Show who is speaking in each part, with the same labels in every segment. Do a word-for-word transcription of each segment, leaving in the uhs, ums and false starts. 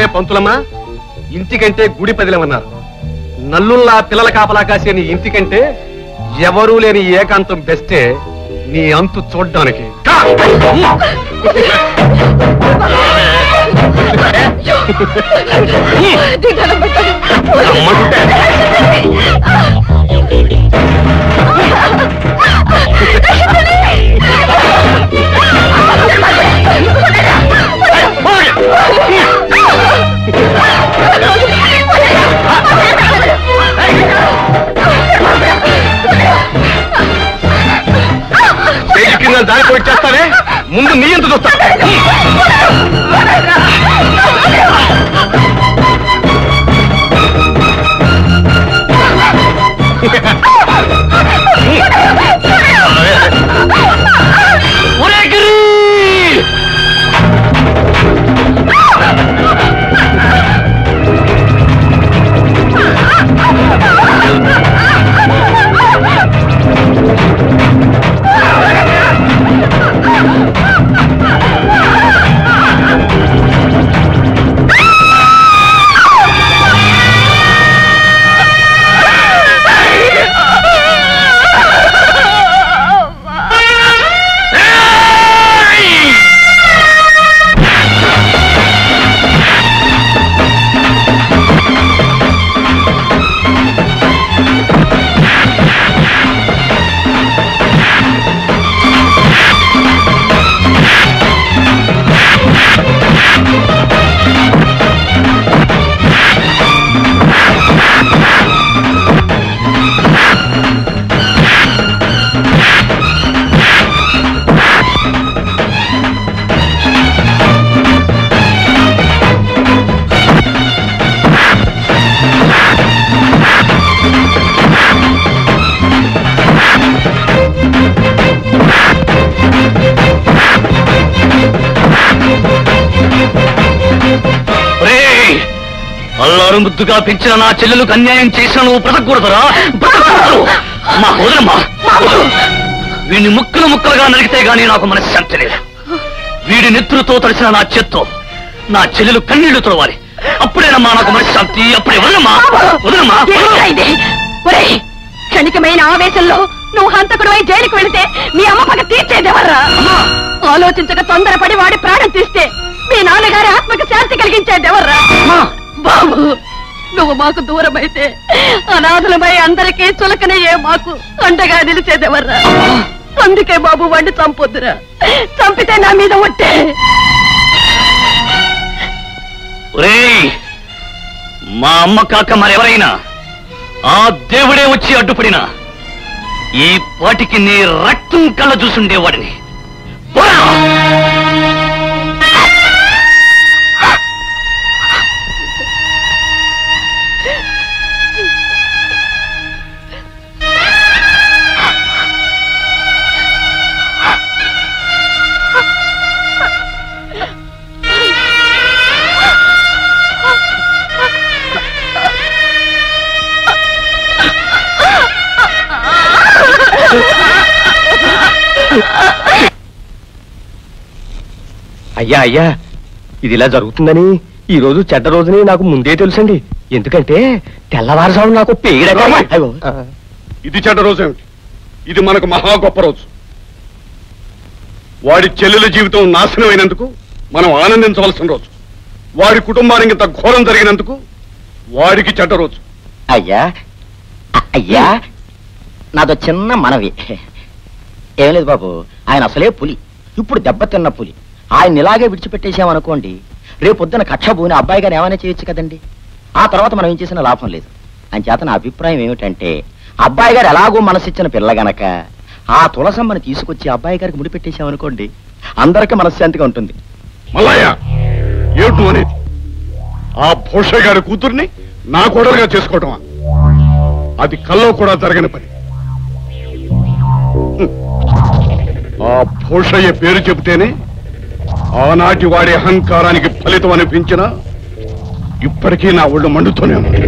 Speaker 1: పంతులమ్మా, ఇంటికంటే గుడి పదిలమన్నారు. నల్లుల్లా పిల్లల కాపలా కాసే నీ ఇంటికంటే ఎవరూ లేని ఏకాంతం బెస్టే నీ అంతు చూడ్డానికి. దానికి వచ్చేస్తానే, ముందు నీ ఎంత చూస్తా. ముద్దుగా పెంచిన నా చెల్లెలకు అన్యాయం చేసిన నువ్వు బ్రతకూడదురా, బ్రతకూడదు. మా వదలమ్మా, వీడిని ముక్కలు ముక్కలుగా నరికితే గానీ నాకు మనశ్శాంతి లేదు. వీడి నెత్తులతో తడిసిన నా చేత్తో నా చెల్లెలు కన్నీళ్లు తోవాలి. అప్పుడేనమ్మా నాకు మనశ్శాంతి. అప్పుడే వదలమ్మా, వదలమ్మా.
Speaker 2: క్షణికమైన ఆవేశంలో నువ్వు హంతకుడు అయి జైలుకు వెళితే మీ అమ్మ పక్క తీర్చేదేవర్రా. ఆలోచించక తొందరపడి వాడి ప్రాణం తీస్తే మీ నాన్నగారి ఆత్మకు శాంతి కలిగించేదేవర్రా. బాబు, నువ్వు మాకు దూరం అయితే అనాథలమై అందరికీ చులకనయ్యే మాకు అండగా నిలిచేదెవర్రా. అందుకే బాబు వాడిని చంపొద్దురా, చంపితే నా మీద ఒట్టే.
Speaker 3: మా అమ్మ కాక మరెవరైనా ఆ దేవుడే వచ్చి అడ్డుపడినా ఈ పాటికి నీ రక్తం కళ్ళ చూసుండేవాడిని.
Speaker 1: అయ్యా అయ్యా, ఇది ఇలా జరుగుతుందని ఈ రోజు చెడ్డ రోజుని నాకు ముందే తెలుసండి. ఎందుకంటే తెల్లవారుజాము నాకు పేడ.
Speaker 4: ఇది చెడ్డ రోజు ఏమిటి? ఇది మనకు మహా గొప్ప రోజు. వాడి చెల్లెల జీవితం నాశనమైనందుకు మనం ఆనందించవలసిన రోజు. వాడి కుటుంబానికి ఇంత ఘోరం జరిగినందుకు వాడికి చెడ్డ రోజు.
Speaker 5: అయ్యా అయ్యా, నాదో చిన్న మనవి. ఏం లేదు బాబు, ఆయన అసలే పులి, ఇప్పుడు దెబ్బతిన్న పులి. ఆయన ఇలాగే విడిచిపెట్టేసామనుకోండి, రేపొద్దున కక్ష భూని అబ్బాయి గారు ఏమైనా చేయొచ్చు కదండి. ఆ తర్వాత మనం ఏం చేసినా లాభం లేదు. అని చేత నా అభిప్రాయం ఏమిటంటే, అబ్బాయి గారు ఎలాగో మనసిచ్చిన పిల్ల గనక ఆ తులసమ్మని తీసుకొచ్చి అబ్బాయి గారికి ముడిపెట్టేసామనుకోండి, అందరికీ మనశ్శాంతిగా ఉంటుంది.
Speaker 4: మల్లయ్య, ఏమిటి అనేది? ఆ భూష గారి కూతుర్ని నా కోడలుగా చేసుకోవటమా? అది కల్లో కూడా జరగని పని. ఆ భూషయ్య పేరు చెబితేనే ఆనాటి వాడి అహంకారానికి ఫలితం అనిపించినా ఇప్పటికీ నా ఒళ్ళు మండుతూనే ఉంది.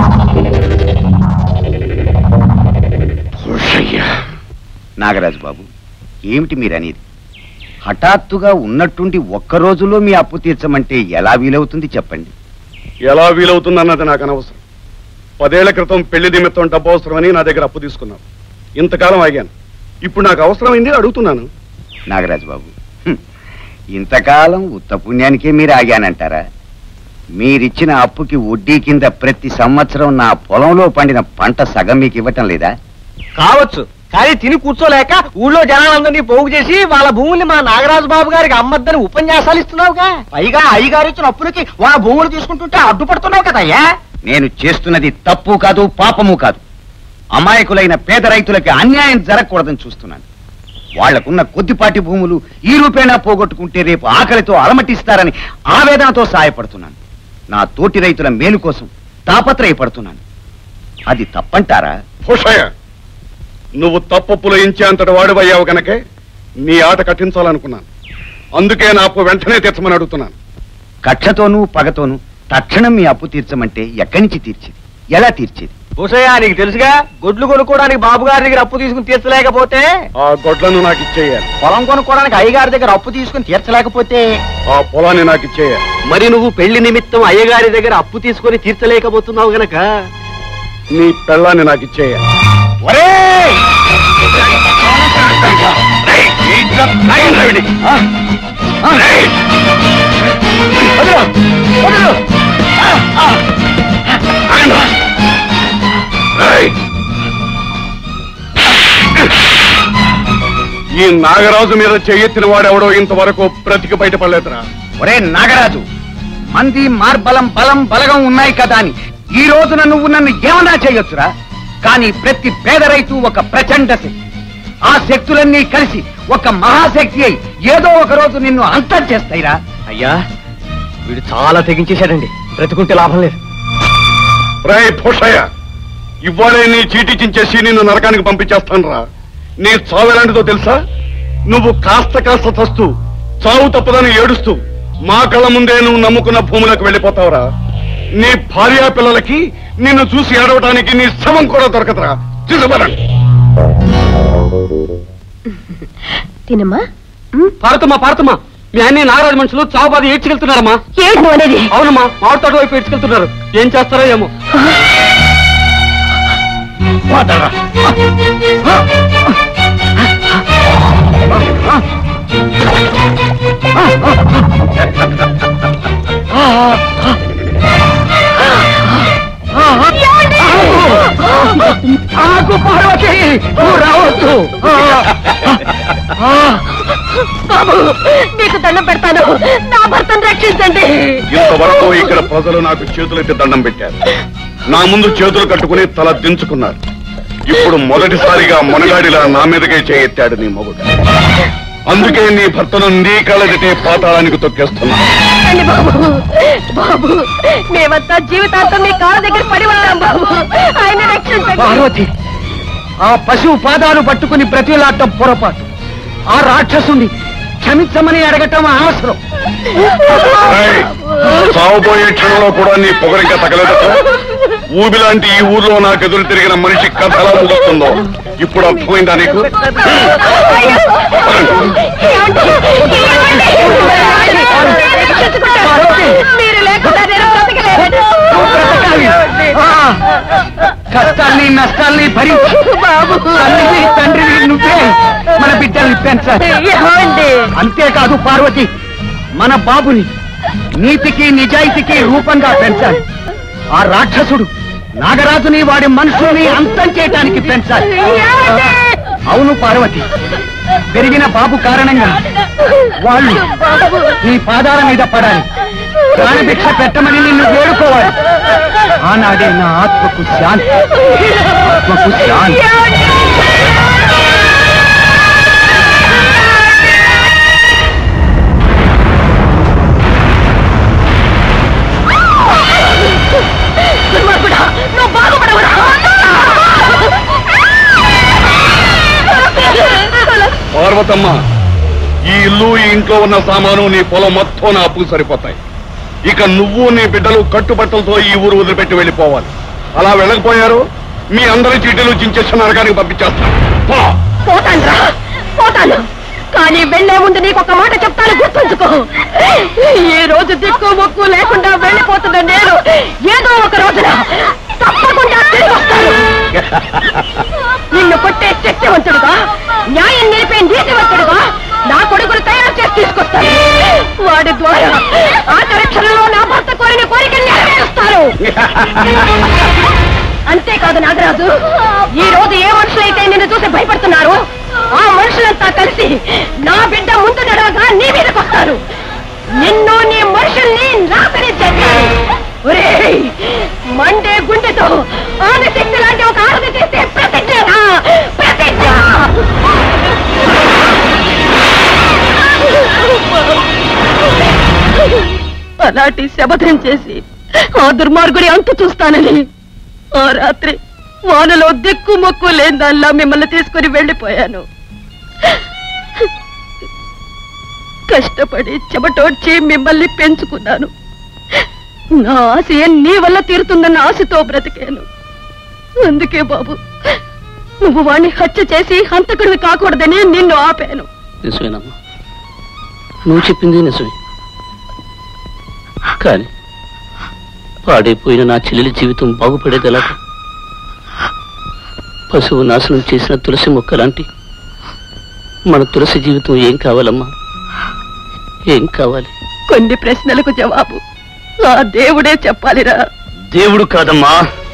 Speaker 4: భూషయ్య.
Speaker 6: నాగరాజు బాబు, ఏమిటి మీరనేది? హఠాత్తుగా ఉన్నట్టుండి ఒక్క రోజులో మీ అప్పు తీర్చమంటే ఎలా వీలవుతుంది చెప్పండి.
Speaker 4: ఎలా వీలవుతుందన్నది నాకు అనవసరం. పదేళ్ల క్రితం పెళ్లి నిమిత్తం డబ్బు అవసరమని నా దగ్గర అప్పు తీసుకున్నాను. ఇంతకాలం ఆగాను. ఇప్పుడు నాకు అవసరమైంది అడుగుతున్నాను.
Speaker 6: నాగరాజు బాబు, ఇంతకాలం ఉత్త పుణ్యానికే మీరు ఆగానంటారా? మీరిచ్చిన అప్పుకి వడ్డీ కింద ప్రతి సంవత్సరం నా పొలంలో పండిన పంట సగం మీకు ఇవ్వటం లేదా?
Speaker 5: కావచ్చు, కానీ తిని కూర్చోలేక ఊళ్ళో జనాలందరినీ పోగు చేసి వాళ్ళ భూముల్ని మా నాగరాజు బాబు గారికి అమ్మద్దని ఉపన్యాసాలు ఇస్తున్నావుగా. పైగా అయ్యగారు ఇచ్చిన అప్పులకి వాళ్ళ భూములు తీసుకుంటుంటే అడ్డుపడుతున్నావు కదయ్యా.
Speaker 6: నేను చేస్తున్నది తప్పు కాదు, పాపము కాదు. అమాయకులైన పేద రైతులకి అన్యాయం జరగకూడదని చూస్తున్నాను. వాళ్లకున్న కొద్దిపాటి భూములు ఈ రూపేణా పోగొట్టుకుంటే రేపు ఆకలితో అలమటిస్తారని ఆవేదనతో సాయపడుతున్నాను. నా తోటి రైతుల మేలు కోసం తాపత్రయపడుతున్నాను. అది తప్పంటారా?
Speaker 4: హుషయ్య, నువ్వు తప్పప్పులు ఇంచే అంతటి వాడివయ్యావు గనకే నీ ఆట కట్టించాలనుకున్నాను. అందుకే నా అప్పు వెంటనే తీర్చమని అడుగుతున్నాను.
Speaker 6: కక్షతోనూ పగతోనూ తక్షణం మీ అప్పు తీర్చమంటే ఎక్కడి నుంచి తీర్చేది? ఎలా తీర్చేది?
Speaker 5: భూషయ్య, నీకు తెలుసుగా, గొడ్లు కొనుక్కోవడానికి బాబు గారి దగ్గర అప్పు తీసుకుని తీర్చలేకపోతే,
Speaker 4: ఆ గొడ్లను నాకు ఇచ్చేయాలి.
Speaker 5: పొలం కొనుక్కోవడానికి అయ్యగారి దగ్గర అప్పు తీసుకుని తీర్చలేకపోతే,
Speaker 4: ఆ పొలాన్ని నాకు ఇచ్చేయాలి.
Speaker 5: మరి నువ్వు పెళ్లి నిమిత్తం అయ్యగారి దగ్గర అప్పు తీసుకుని తీర్చలేకపోతున్నావు గనక
Speaker 4: నీ పెళ్ళాన్ని నాకు ఇచ్చేయాలి. ఈ నాగరాజు మీద చెయ్యెత్తిన వాడెవడో ఇంతవరకు బ్రతికి బయటపడలేదురా.
Speaker 6: ఒరే నాగరాజు, మంది మార్బలం బలం బలగం ఉన్నాయి కదా అని ఈ రోజున నువ్వు నన్ను ఏమన్నా చేయొచ్చురా. కానీ ప్రతి పేద రైతు ఒక ప్రచండ శక్తి. ఆ శక్తులన్నీ కలిసి ఒక మహాశక్తి అయి ఏదో ఒక రోజు నిన్ను అంతం చేస్తాయిరా.
Speaker 5: అయ్యా, వీడు చాలా తెగించేశాడండి. బ్రతుకుంటే లాభం లేదు.
Speaker 4: రే భూషయ్య, ఇవ్వాలే నీ చీటీ చించేసి నిన్ను నరకానికి పంపించేస్తాను రా. నీ చావు ఎలాంటిదో తెలుసా? నువ్వు కాస్త కాస్త చస్తూ చావు తప్పదని ఏడుస్తూ మా కళ్ళ ముందే నువ్వు నమ్ముకున్న భూములకు వెళ్ళిపోతావురా. నీ భార్యా పిల్లలకి నిన్ను చూసి ఏడవటానికి నీ శవం కూడా దొరకదురా. చూసమరండి.
Speaker 2: తినమ్మా.
Speaker 5: పార్వతమ్మా, పార్వతమ్మా, మీ అన్ని నాగరాజు మనుషులు చావు బాధ ఏడ్చుకెళ్తున్నారమ్మా.
Speaker 2: ఏంటి నువ్వు అనేది?
Speaker 5: అవునమ్మా, మామిడి తోట వైపు ఏడ్చుకెళ్తున్నారు. ఏం చేస్తారో ఏమో.
Speaker 2: రావద్దు బాబు, నీకు దండం పెడతాను. నా భర్తను రక్షించండి.
Speaker 4: ఇంతవరకు ఇక్కడ ప్రజలు నాకు చేతులెత్తి దండం పెట్టారు. నా ముందు చేతులు కట్టుకుని తల దించుకున్నారు. ఇప్పుడు మొదటిసారిగా మొనగాడిలా నా మీదకే చేయెత్తాడు నీ మొగుడు. అందుకే నీ భర్తను నీ కళ్ళదిటే పాతాళానికి తొక్కేస్తున్నా.
Speaker 2: బాబు బాబు, మేమంతా జీవితాంతం మీ కాళ్ళ దగ్గర పడి ఉన్నాం బాబు. ఆయన రక్షించండి.
Speaker 6: పార్వతి, ఆ పశువు పాదాలు పట్టుకుని బ్రతిలాడటం పొరపాటు. ఆ రాక్షసుని క్షమించమని అడగటం అవసరం.
Speaker 4: సాగుపోయే క్షణంలో కూడా నీ పొగరింకా తగలదట. ఊబిలాంటి ఈ ఊర్లో నాకు ఎదురు తిరిగిన మనిషి కథ ఎలా ముగుస్తుందో ఇప్పుడు అర్థమైందా నీకు?
Speaker 2: మీరు లేకుండా నేను బ్రతకలేను.
Speaker 6: కష్టాల్ని నష్టాల్ని భరించి తల్లివి తండ్రివి నువ్వే మన బిడ్డల్ని పెంచాలి. అంతేకాదు పార్వతి, మన బాబుని నీతికి నిజాయితీకి రూపంగా పెంచాలి. ఆ రాక్షసుడు నాగరాజుని వాడి మనుషుల్ని అంతం చేయటానికి పెంచాలి. అవును పార్వతి, పెరిగిన బాబు కారణంగా వాళ్ళు నీ పాదాల మీద పడాలి. ప్రాణభిక్ష పెట్టమని నిన్ను వేడుకోవాలి. ఆనాడే నా ఆత్మకు శాంతి, ఆత్మకు శాంతి.
Speaker 2: నువ్వు బాగుపడవురా.
Speaker 4: పార్వతమ్మ, ఈ ఇల్లు ఈ ఇంట్లో ఉన్న సామాను నీ పొలం మొత్తం నా అప్పుకు సరిపోతాయి. ఇక నువ్వు నీ బిడ్డలు కట్టుబట్టలతో ఈ ఊరు వదిలిపెట్టి వెళ్ళిపోవాలి. అలా వెళ్ళకపోయారు మీ అందరి చీటీలు చించేసి నరకానికి పంపించేస్తాను.
Speaker 2: పోతాను రా, పోతాను. కానీ వెళ్లే ముందు నీ నీకొక మాట చెప్తాను, గుర్తుంచుకో. ఈ రోజు దిక్కు మొక్కు లేకుండా వెళ్ళిపోతున్న నేను ఏదో ఒక రోజున తప్పకుండా తిరిగి వస్తాను. నిన్ను కొట్టే శక్తివంతుడుగా, న్యాయం నేర్పే నీతివంతుడుగా నా కొడుకును తయారు చేసి తీసుకొస్తాను. వాడి ద్వారా ఆఖరి క్షణంలో నా భర్త కోరిన కోరిక నెరవేరుస్తాను. అంతేకాదు నాగరాజు, ఈ రోజు ఏ మనుషులైతే నిన్ను చూసి భయపడుతున్నారు ఆ మనుషులంతా కలిసి నా బిడ్డ ముందు నడవగా నీ మీదకి వస్తారు. నిన్ను నీ మనుషుల్ని నాశనం చేస్తారు. ఒరేయ్, మండే గుండెతో ఆమె శక్తి లాంటి ఒక ఆరతి చేస్తే ప్రతిజ్ఞ ప్రతిజ్ఞ. అలాంటి శపథం చేసి ఆ దుర్మార్గుడి అంతు చూస్తానని ఆ రాత్రి వానలో దిక్కు మొక్కు లేదల్లా మిమ్మల్ని తీసుకుని వెళ్ళిపోయాను. కష్టపడి చెమటోడ్చి మిమ్మల్ని పెంచుకున్నాను. నా ఆశ నీ వల్ల తీరుతుందన్న ఆశతో బ్రతికాను. అందుకే బాబు, నువ్వు వాణ్ణి హత్య చేసి హంతకుడివి కాకూడదని నిన్ను ఆపాను.
Speaker 3: నిజమేనమ్మా, నువ్వు చెప్పింది నిజమే. కానీ పాడైపోయిన నా చెల్లెలి జీవితం బాగుపడేది ఎలాగా? పశువు నాశనం చేసిన తులసి మొక్క లాంటి మన తులసి జీవితం ఏం కావాలమ్మా? ఏం కావాలి?
Speaker 2: కొన్ని ప్రశ్నలకు జవాబు ఆ దేవుడే చెప్పాలిరా.
Speaker 3: దేవుడు కాదమ్మా,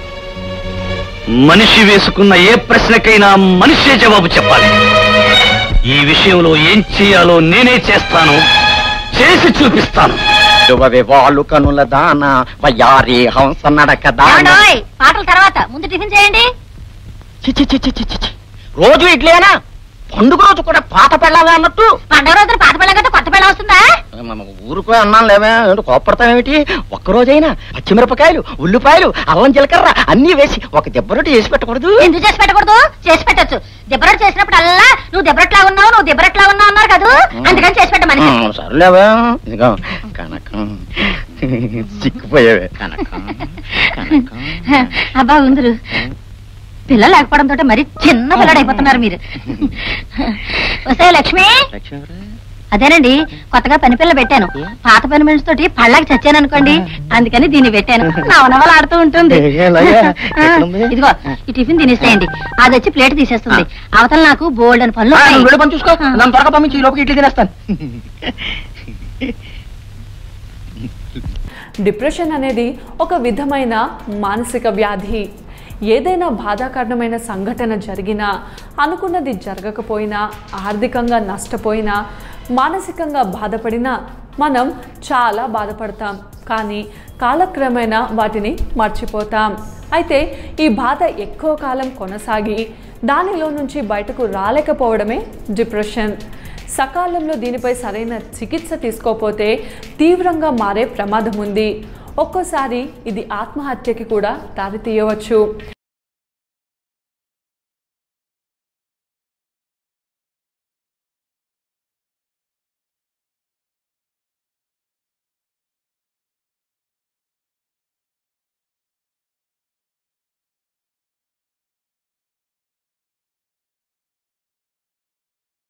Speaker 3: మనిషి వేసుకున్న ఏ ప్రశ్నకైనా మనిషే జవాబు చెప్పాలి. ఈ విషయంలో ఏం చేయాలో నేనే చేస్తాను, చేసి చూపిస్తాను.
Speaker 5: వాళ్ళు కనుల దాన వయ్యారి హంస నడక దాన.
Speaker 2: పాటల తర్వాత ముందు టిఫిన్ చేయండి.
Speaker 5: చిచి చిచి చిచి రోజు ఇడ్లీనా? పండుగ రోజు కూడా పాత పెళ్ళాలి అన్నట్టు.
Speaker 2: పండుగ రోజున పాత పెళ్ళ కదా కొత్త పెళ్ళ వస్తుందా?
Speaker 5: ఊరుకో అన్నాను లేవే, కోపడతామేమిటి? ఒక్కరోజైనా పచ్చిమిరపకాయలు, ఉల్లిపాయలు, అల్లం జీలకర్ర అన్ని వేసి ఒక దెబ్బరొట్టి చేసి పెట్టకూడదు?
Speaker 2: ఎందుకు చేసి పెట్టకూడదు? చేసి పెట్టచ్చు. దెబ్బరొట్టి చేసినప్పుడు అల్లా నువ్వు దెబ్బరట్లా ఉన్నావు, నువ్వు దెబ్బరట్లా ఉన్నావు అన్నారు కదా, అందుకని చేసి పెట్టమని.
Speaker 5: సర్లేవే, ఇదిగో కనకం చిక్కుపోయావే కనకం.
Speaker 2: అబ్బా ఉందరు, పిల్లలు లేకపోవడంతో మరి చిన్న పిల్లడు అయిపోతున్నారు మీరు. వస్తే లక్ష్మి, అదేనండి కొత్తగా పని పిల్ల పెట్టాను. పాత పని మనిషి తోటి పళ్ళకి చచ్చాను అనుకోండి, అందుకని దీన్ని పెట్టాను. నవనవలు ఆడుతూ ఉంటుంది. ఇదిగో ఈ టిఫిన్ తినేసేయండి, అది వచ్చి ప్లేట్ తీసేస్తుంది. అవతల నాకు బోల్డ్ అని పనులు
Speaker 5: పని చూసుకో, నన్ను త్వరగా పంపించి ఈ లోపలికి ఇడ్లీ తినేస్తాను.
Speaker 7: డిప్రెషన్ అనేది ఒక విధమైన మానసిక వ్యాధి. ఏదైనా బాధాకరమైన సంఘటన జరిగినా, అనుకున్నది జరగకపోయినా, ఆర్థికంగా నష్టపోయినా, మానసికంగా బాధపడినా మనం చాలా బాధపడతాం. కానీ కాలక్రమేణా వాటిని మర్చిపోతాం. అయితే ఈ బాధ ఎక్కువ కాలం కొనసాగి దానిలో నుంచి బయటకు రాలేకపోవడమే డిప్రెషన్. సకాలంలో దీనిపై సరైన చికిత్స తీసుకోకపోతే తీవ్రంగా మారే ప్రమాదం ఉంది. ఒక్కోసారి ఇది ఆత్మహత్యకి కూడా దారితీయవచ్చు.